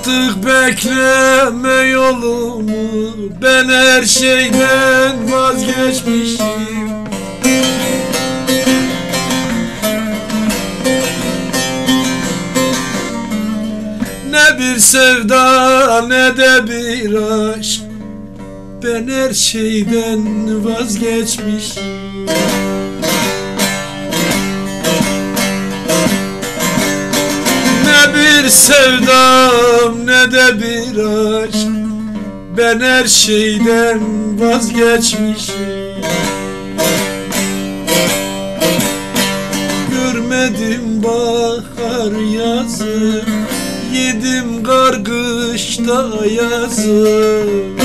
Artık bekleme yolumu, ben her şeyden vazgeçmişim. Ne bir sevda ne de bir aşk, ben her şeyden vazgeçmişim. Ne bir sevdam ne de bir aşk, ben her şeyden vazgeçmişim. Görmedim bahar yazı, yedim kar kışta ayazı.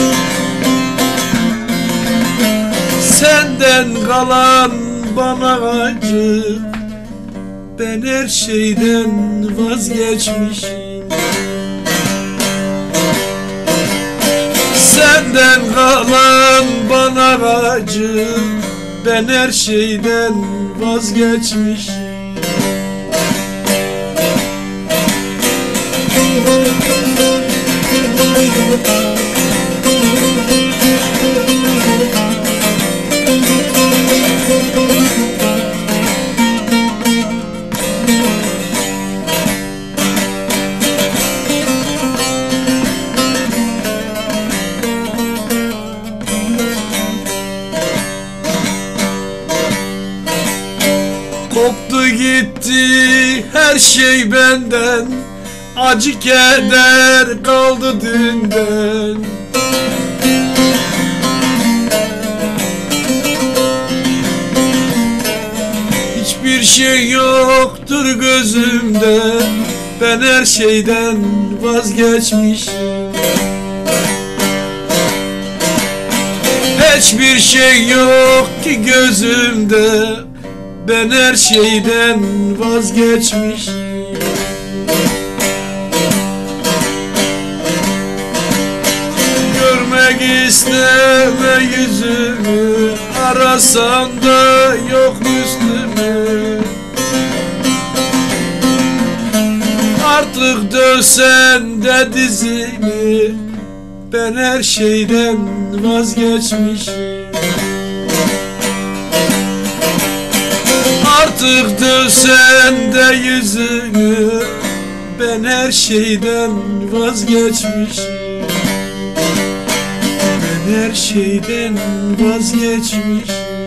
Senden kalan bana acı, ben her şeyden vazgeçmişim. Senden kalan bana acı, ben her şeyden vazgeçmişim. Koptu gitti her şey benden, acı keder kaldı dünden. Hiçbir şey yoktur gözümde, ben her şeyden vazgeçmişim. Hiçbir şey yok ki gözümde, ben her şeyden vazgeçmişim. Görmek isteme yüzümü, arasam da yok üstümü. Artık dövsen de dizimi, ben her şeyden vazgeçmişim. Artık dövsen de yüzünü, ben her şeyden vazgeçmişim. Ben her şeyden vazgeçmişim.